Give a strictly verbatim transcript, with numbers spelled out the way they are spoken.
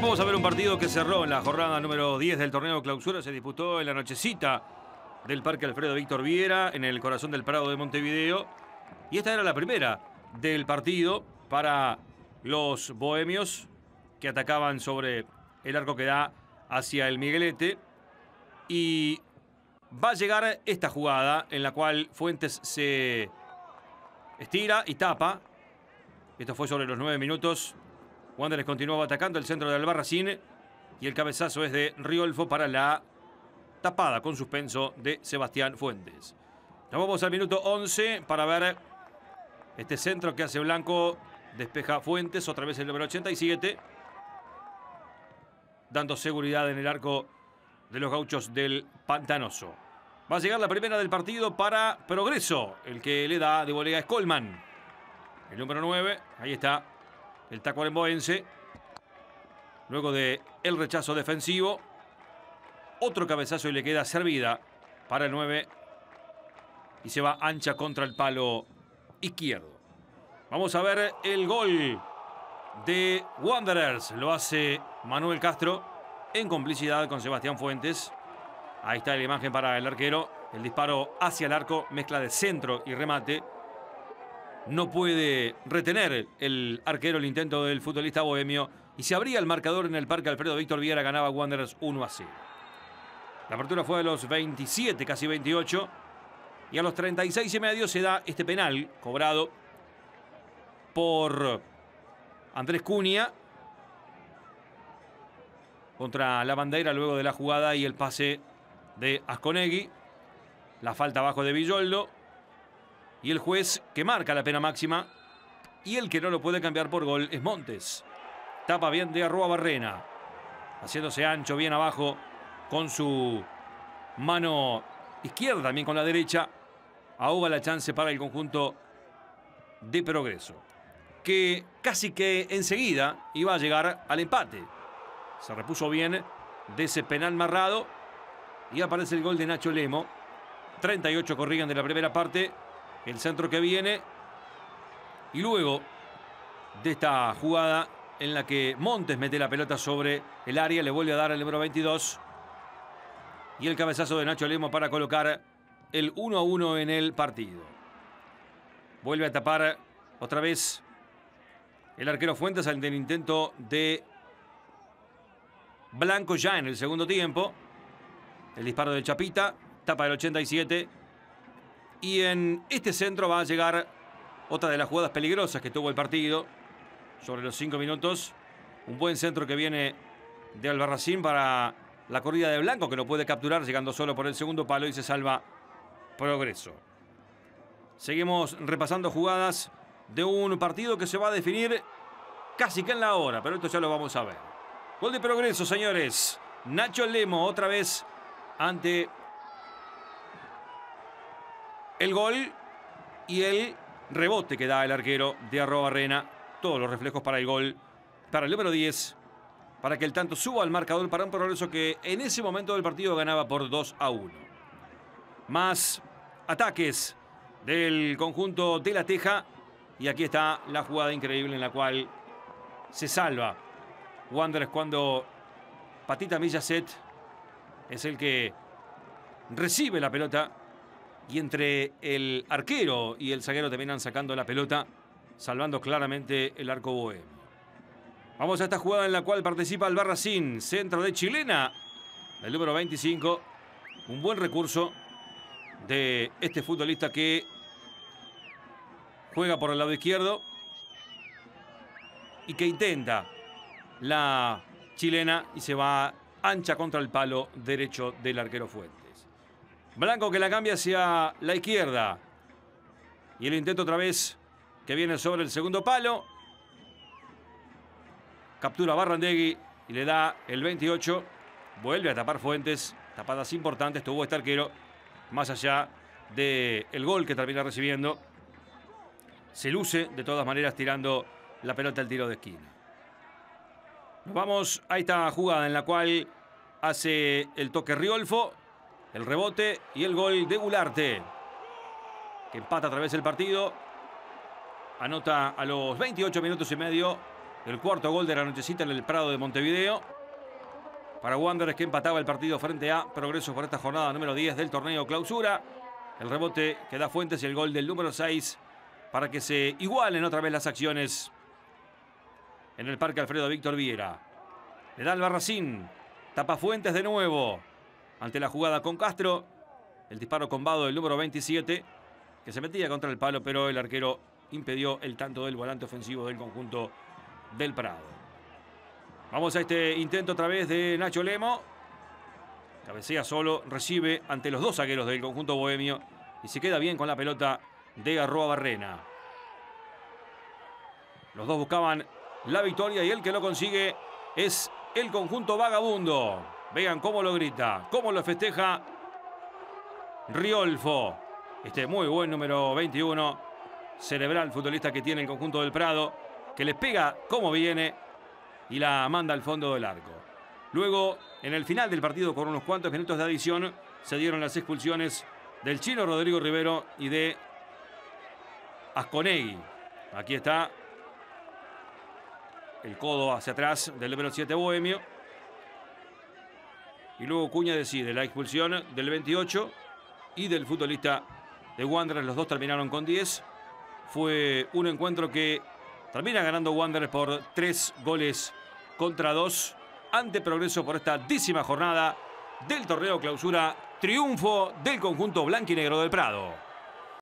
Vamos a ver un partido que cerró en la jornada número diez del torneo clausura. Se disputó en la nochecita del Parque Alfredo Víctor Viera, en el corazón del Prado de Montevideo. Y esta era la primera del partido para los bohemios, que atacaban sobre el arco que da hacia el Miguelete. Y va a llegar esta jugada en la cual Fuentes se estira y tapa. Esto fue sobre los nueve minutos. Wanderers continuaba atacando el centro de Albarracín y el cabezazo es de Riolfo para la tapada con suspenso de Sebastián Fuentes. Nos vamos al minuto once para ver este centro que hace Blanco. Despeja Fuentes, otra vez el número ochenta y siete, dando seguridad en el arco de los gauchos del Pantanoso. Va a llegar la primera del partido para Progreso, el que le da de volea es Colman. El número nueve, ahí está el tacuaremboense. Luego de el rechazo defensivo, otro cabezazo y le queda servida para el nueve. Y se va ancha contra el palo izquierdo. Vamos a ver el gol de Wanderers. Lo hace Manuel Castro en complicidad con Sebastián Fuentes. Ahí está la imagen para el arquero. El disparo hacia el arco, mezcla de centro y remate. No puede retener el arquero el intento del futbolista bohemio y se abría el marcador en el Parque Alfredo Víctor Viera. Ganaba Wanderers uno a cero. La apertura fue a los veintisiete, casi veintiocho. Y a los treinta y seis y medio se da este penal cobrado por Andrés Cunha contra la bandera luego de la jugada y el pase de Asconegui. La falta abajo de Villoldo. Y el juez que marca la pena máxima. Y el que no lo puede cambiar por gol es Montes. Tapa bien de Arruabarrena, haciéndose ancho bien abajo con su mano izquierda, también con la derecha. Ahoga la chance para el conjunto de Progreso, que casi que enseguida iba a llegar al empate. Se repuso bien de ese penal marrado y aparece el gol de Nacho Lemo. treinta y ocho corrigen de la primera parte. El centro que viene. Y luego de esta jugada en la que Montes mete la pelota sobre el área, le vuelve a dar el número veintidós. Y el cabezazo de Nacho Lemo para colocar el uno a uno en el partido. Vuelve a tapar otra vez el arquero Fuentes ante el intento de Blanco ya en el segundo tiempo. El disparo de Chapita, tapa el ochenta y siete. Y en este centro va a llegar otra de las jugadas peligrosas que tuvo el partido. Sobre los cinco minutos. Un buen centro que viene de Albarracín para la corrida de Blanco, que lo puede capturar llegando solo por el segundo palo y se salva Progreso. Seguimos repasando jugadas de un partido que se va a definir casi que en la hora, pero esto ya lo vamos a ver. Gol de Progreso, señores. Nacho Lemo otra vez ante el gol y el rebote que da el arquero de Arruabarrena. Todos los reflejos para el gol, para el número diez, para que el tanto suba al marcador para un Progreso que en ese momento del partido ganaba por dos a uno. Más ataques del conjunto de La Teja. Y aquí está la jugada increíble en la cual se salva Wanderers cuando Patita Millasset es el que recibe la pelota. Y entre el arquero y el zaguero terminan sacando la pelota, salvando claramente el arco bohemio. Vamos a esta jugada en la cual participa Albarracín. Centro de Chilena, el número veinticinco. Un buen recurso de este futbolista que juega por el lado izquierdo y que intenta la chilena y se va ancha contra el palo derecho del arquero Fuentes. Blanco que la cambia hacia la izquierda. Y el intento otra vez que viene sobre el segundo palo. Captura Barrandegui y le da el veintiocho. Vuelve a tapar Fuentes. Tapadas importantes tuvo este arquero. Más allá del gol que termina recibiendo. Se luce de todas maneras tirando la pelota al tiro de esquina. Nos vamos a esta jugada en la cual hace el toque Riolfo. El rebote y el gol de Gularte, que empata a través del partido. Anota a los veintiocho minutos y medio El cuarto gol de la nochecita en el Prado de Montevideo. Para Wanderers, que empataba el partido frente a Progreso por esta jornada número diez del torneo Clausura. El rebote que da Fuentes y el gol del número seis para que se igualen otra vez las acciones en el Parque Alfredo Víctor Viera. Le da Albarracín. Tapa Fuentes de nuevo. Ante la jugada con Castro. El disparo combado del número veintisiete, que se metía contra el palo, pero el arquero impidió el tanto del volante ofensivo del conjunto del Prado. Vamos a este intento otra vez de Nacho Lemo. Cabecea solo, recibe ante los dos zagueros del conjunto bohemio y se queda bien con la pelota de Garroa Barrena. Los dos buscaban la victoria y el que lo consigue es el conjunto vagabundo. Vean cómo lo grita, cómo lo festeja Riolfo. Este muy buen número veintiuno, cerebral futbolista que tiene el conjunto del Prado, que les pega como viene y la manda al fondo del arco. Luego, en el final del partido, con unos cuantos minutos de adición, se dieron las expulsiones del chino Rodrigo Rivero y de Asconegui. Aquí está el codo hacia atrás del número siete bohemio. Y luego Cuña decide la expulsión del veintiocho y del futbolista de Wanderers. Los dos terminaron con diez. Fue un encuentro que termina ganando Wanderers por tres goles contra dos ante Progreso por esta décima jornada del torneo Clausura. Triunfo del conjunto blanquinegro del Prado.